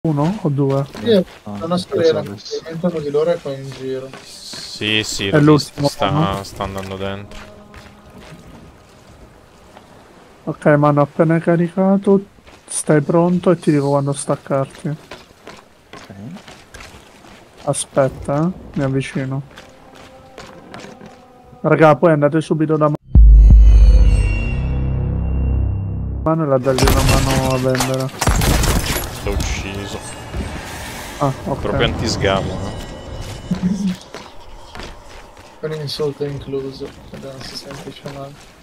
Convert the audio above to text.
Uno o due? Io non aspirerà che diventano di loro e poi in giro. Sì, sì, È l'ultimo, sta andando dentro. Ok, mano, appena caricato, stai pronto e ti dico quando staccarti. Ok. Aspetta, mi avvicino. Raga, poi andate subito da mano e la dagli una mano a vendere. L'ho ucciso. Ah, ok. Proprio antisgamo, no? Con insulto incluso, non si sente male.